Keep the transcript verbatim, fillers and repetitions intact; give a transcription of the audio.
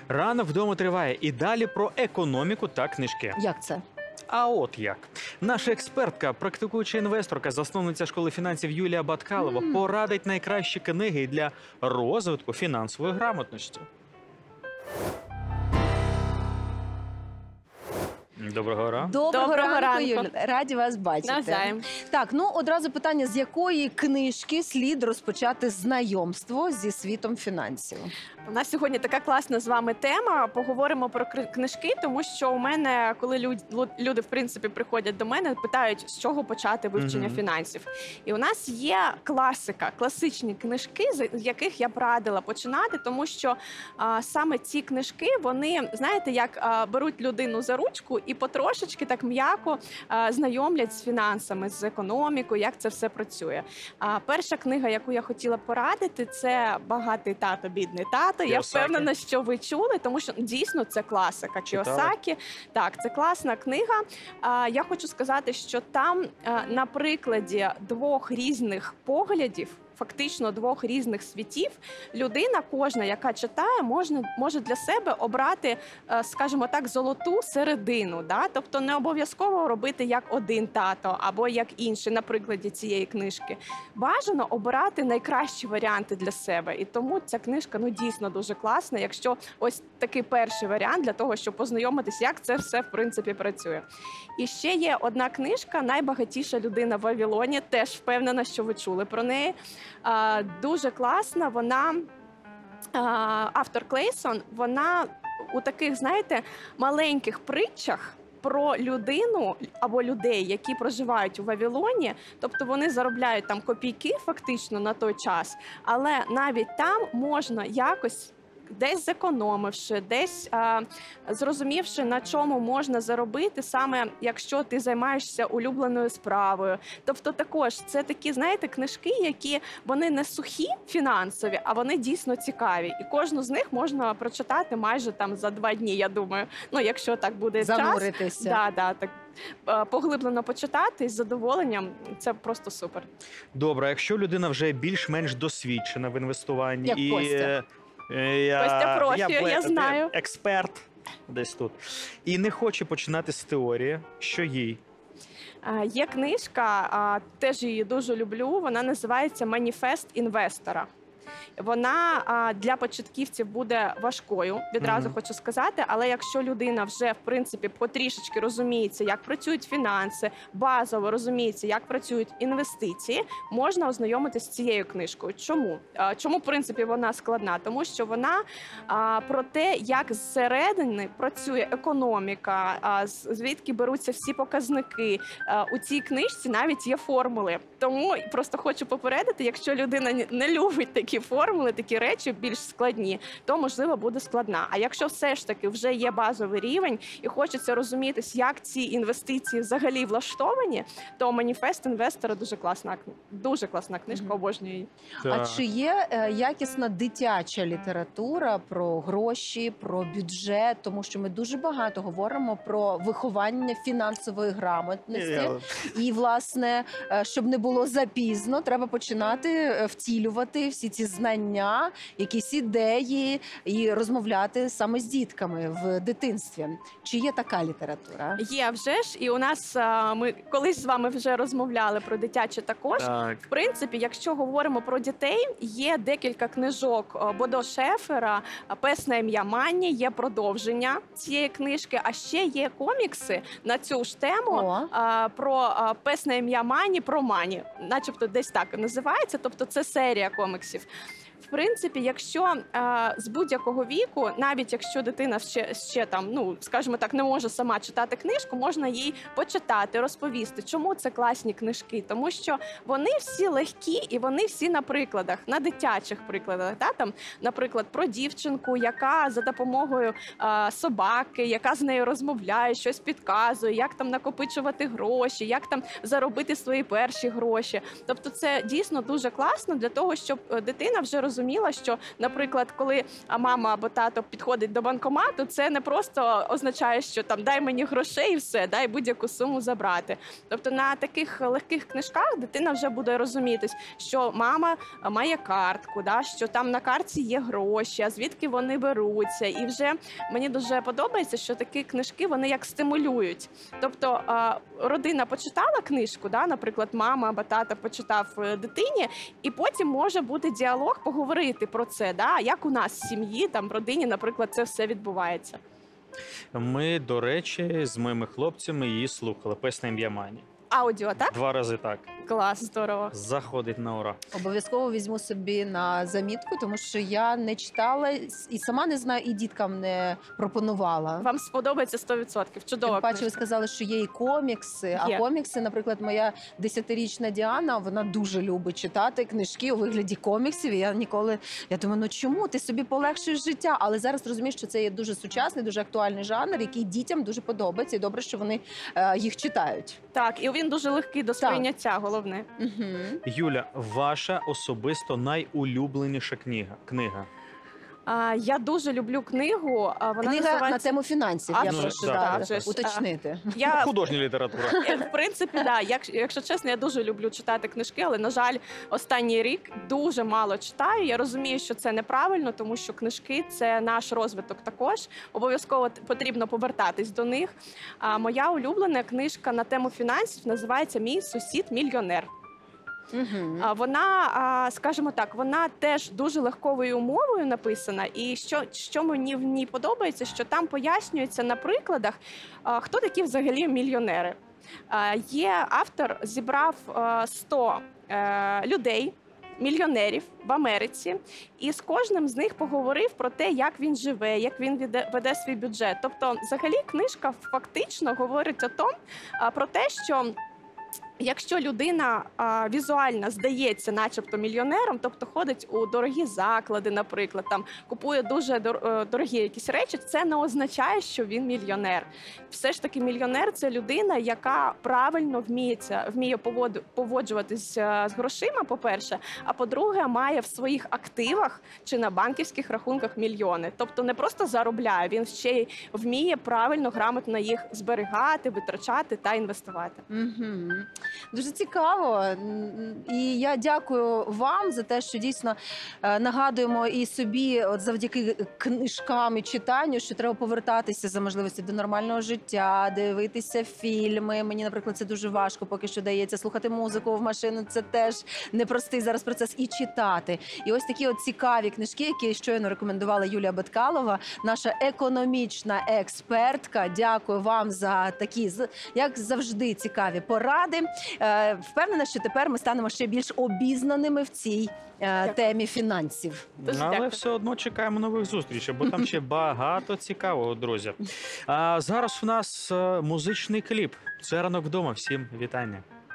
Ранок вдома триває. І далі про економіку та книжки. Як це? А от як. Наша експертка, практикуюча інвесторка, засновниця школи фінансів Юлія Баткалова Мгм. порадить найкращі книги для розвитку фінансової грамотності. Доброго ранку. Доброго, Доброго ранку, ранку. Юлі. Раді вас бачити. Навзаєм. Так, ну одразу питання, з якої книжки слід розпочати знайомство зі світом фінансів? У нас сьогодні така класна з вами тема. Поговоримо про кри- книжки, тому що у мене, коли люд- лу- люди, в принципі, приходять до мене, питають, з чого почати вивчення Мгм. фінансів. І у нас є класика, класичні книжки, з з яких я б радила починати, тому що а, саме ці книжки, вони, знаєте, як а, беруть людину за ручку і потрошечки так м'яко а, знайомлять з фінансами, з економікою, як це все працює. А, перша книга, яку я хотіла б порадити, це «Багатий тато, бідний тато». Я Кіосакі. впевнена, що ви чули, тому що дійсно це класика. Читали? Кіосакі. Так, це класна книга. А, я хочу сказати, що там а, на прикладі двох різних поглядів, фактично двох різних світів, людина, кожна, яка читає, можна, може для себе обрати, е, скажімо так, золоту середину. Да? Тобто не обов'язково робити як один тато або як інший, на прикладі цієї книжки. Бажано обирати найкращі варіанти для себе. І тому ця книжка ну, дійсно дуже класна, якщо ось такий перший варіант для того, щоб познайомитись, як це все в принципі працює. І ще є одна книжка «Найбагатіша людина в Вавилоні». Теж впевнена, що ви чули про неї. А, дуже класна, вона, а, автор Клейсон, вона у таких, знаєте, маленьких притчах про людину або людей, які проживають у Вавилоні, тобто вони заробляють там копійки фактично на той час, але навіть там можна якось десь зекономивши, десь а, зрозумівши, на чому можна заробити, саме якщо ти займаєшся улюбленою справою. Тобто також це такі, знаєте, книжки, які вони не сухі фінансові, а вони дійсно цікаві. І кожну з них можна прочитати майже там за два дні, я думаю. Ну, якщо так буде час. Зануритися. Да, да, так. е, Поглиблено почитати з задоволенням, це просто супер. Добре, а якщо людина вже більш-менш досвідчена в інвестуванні Як і Костя. е, я, Костя профі, я бе- знаю. експерт десь тут, і не хоче починати з теорії, що їй? Е, Є книжка, а, теж її дуже люблю, вона називається «Маніфест інвестора». Вона а, для початківців буде важкою, відразу Мгм. хочу сказати, але якщо людина вже, в принципі, потрішечки розуміється, як працюють фінанси, базово розуміється, як працюють інвестиції, можна ознайомитися з цією книжкою. Чому? А, Чому, в принципі, вона складна? Тому що вона а, про те, як зсередини працює економіка, а, з- звідки беруться всі показники. А, У цій книжці навіть є формули. Тому просто хочу попередити, якщо людина ні- не любить такі формули, такі речі більш складні, то, можливо, буде складна. А якщо все ж таки вже є базовий рівень і хочеться розумітись, як ці інвестиції взагалі влаштовані, то «Маніфест інвестора» дуже класна, кни- дуже класна книжка, Мгм. обожнюю її. А чи є е, якісна дитяча література про гроші, про бюджет? Тому що ми дуже багато говоримо про виховання фінансової грамотності. Я- І, власне, е, щоб не було запізно, треба починати е, втілювати всі ці знання, якісь ідеї і розмовляти саме з дітками в дитинстві. Чи є така література? Є вже ж, і у нас а, ми колись з вами вже розмовляли про дитяче також. Так. В принципі, якщо говоримо про дітей, є декілька книжок е, Бодо Шефера, е, «Пес на ім'я Манні», є продовження цієї книжки, а ще є комікси на цю ж тему. О, А, про а, «Пес на ім'я Мані», про Мані, начебто десь так і називається, тобто це серія коміксів. В принципі, якщо е, з будь-якого віку, навіть якщо дитина ще, ще там, ну скажімо так, не може сама читати книжку, можна їй почитати, розповісти, чому це класні книжки, тому що вони всі легкі і вони всі на прикладах, на дитячих прикладах. Та? Там, наприклад, про дівчинку, яка за допомогою е, собаки, яка з нею розмовляє, щось підказує, як там накопичувати гроші, як там заробити свої перші гроші. Тобто це дійсно дуже класно для того, щоб е, дитина вже розуміла, що, наприклад, коли а, мама або тато підходить до банкомату, це не просто означає, що там дай мені грошей і все, дай будь-яку суму забрати. Тобто на таких легких книжках дитина вже буде розуміти, що мама має картку, да, що там на картці є гроші, а звідки вони беруться. І вже мені дуже подобається, що такі книжки вони як стимулюють. Тобто а, родина почитала книжку, да, наприклад, мама або тата почитав е, дитині, і потім може бути діалог, поговорити про це, да, як у нас в сім'ї, там в родині, наприклад, це все відбувається. Ми, до речі, з моїми хлопцями її слухали. Пес на ім'я Мані. Аудіо, так? Два рази так. Клас, здорово. Заходить на ура. Обов'язково візьму собі на замітку, тому що я не читала і сама не знаю, і діткам не пропонувала. Вам сподобається сто відсотків. Чудова Тим паче, ви книжка. сказали, що є і комікси. А Є. комікси, наприклад, моя десятирічна Діана, вона дуже любить читати книжки у вигляді коміксів. І я ніколи я думаю, ну чому ти собі полегшуєш життя? Але зараз розумієш, що це є дуже сучасний, дуже актуальний жанр, який дітям дуже подобається. І добре, що вони е, їх читають. Так, і він дуже легкий до сприйняття, головне. Угу. Юля, ваша особисто найулюбленіша книга. книга. А, я дуже люблю книгу. а, Вона Книга на називається... тему фінансів. А, я ну, прошу так, да, так, так. уточнити. Я Художня література. Е, В принципі, да. Як, якщо чесно, я дуже люблю читати книжки, але, на жаль, останній рік дуже мало читаю. Я розумію, що це неправильно, тому що книжки – це наш розвиток також. Обов'язково т- потрібно повертатись до них. А моя улюблена книжка на тему фінансів називається «Мій сусід-мільйонер». Угу. А вона, а, скажімо так, вона теж дуже легковою мовою написана. І що, що мені в ній подобається, що там пояснюється на прикладах, а, хто такі взагалі мільйонери. А, Є автор, зібрав а, сто е, людей, мільйонерів в Америці, і з кожним з них поговорив про те, як він живе, як він веде, веде свій бюджет. Тобто, взагалі, книжка фактично говорить о том, а, про те, що якщо людина а, візуально здається, начебто мільйонером, тобто ходить у дорогі заклади, наприклад, там купує дуже дор- е, дорогі якісь речі, це не означає, що він мільйонер. Все ж таки, мільйонер це людина, яка правильно вміється, вміє поводу- поводжуватись е, з грошима, по-перше, а по-друге, має в своїх активах чи на банківських рахунках мільйони. Тобто не просто заробляє, він ще й вміє правильно, грамотно їх зберігати, витрачати та інвестувати. Угу. Дуже цікаво. М, І я дякую вам за те, що дійсно е, нагадуємо і собі, от завдяки книжкам і читанню, що треба повертатися за можливості до нормального життя, дивитися фільми. Мені, наприклад, це дуже важко, поки що дається слухати музику в машину. Це теж непростий зараз процес. І читати. І ось такі от цікаві книжки, які щойно рекомендувала Юлія Баткалова, наша економічна експертка. Дякую вам за такі, з- як завжди, цікаві поради. Е, Впевнена, що тепер ми станемо ще більш обізнаними в цій е, Дякую. темі фінансів. Дуже Але дякую. все одно чекаємо нових зустрічей, бо там ще багато цікавого, друзі. А зараз у нас е, музичний кліп. Це ранок вдома. Всім вітання.